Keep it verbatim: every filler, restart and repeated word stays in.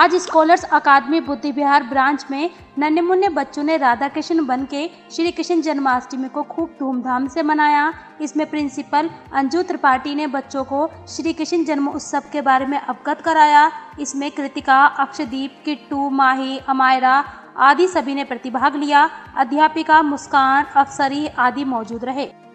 आज स्कॉलर्स अकादमी बुद्धि विहार ब्रांच में नन्हे मुन्ने बच्चों ने राधा कृष्ण बन के श्री कृष्ण जन्माष्टमी को खूब धूमधाम से मनाया। इसमें प्रिंसिपल अंजू त्रिपाठी ने बच्चों को श्री कृष्ण जन्म उत्सव के बारे में अवगत कराया। इसमें कृतिका, अक्षदीप, किट्टू, माही, अमायरा आदि सभी ने प्रतिभाग लिया। अध्यापिका मुस्कान, अफसरी आदि मौजूद रहे।